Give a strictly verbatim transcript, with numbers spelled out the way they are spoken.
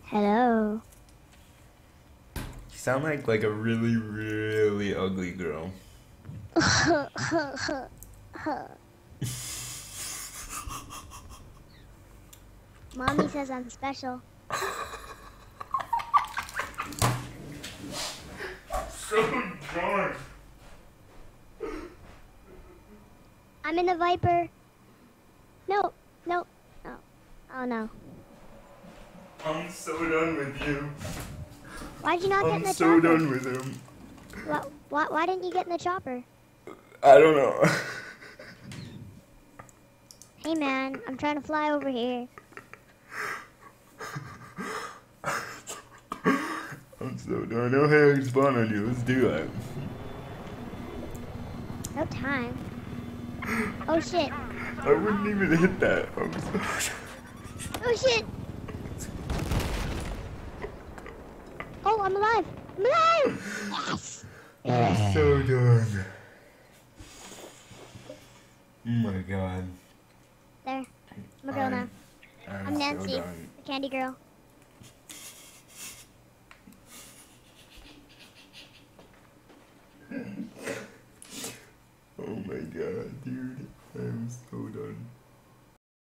Hello. You sound like like a really, really ugly girl. Mommy says I'm special. So drunk. I'm in the Viper. No, no, no. Oh no. I'm so done with you. Why'd you not get in I'm the so chopper? done with him. Why, why, why didn't you get in the chopper? I don't know. Hey man, I'm trying to fly over here. I'm so done. No having fun on you. Let's do that. No time. Oh shit. I wouldn't even hit that. I'm so Oh shit. Oh, I'm alive. I'm alive. Yes. I'm so done. Oh my god. There. I'm a girl now. I'm, I'm so Nancy, done. the candy girl. Oh my god, dude. I'm so done.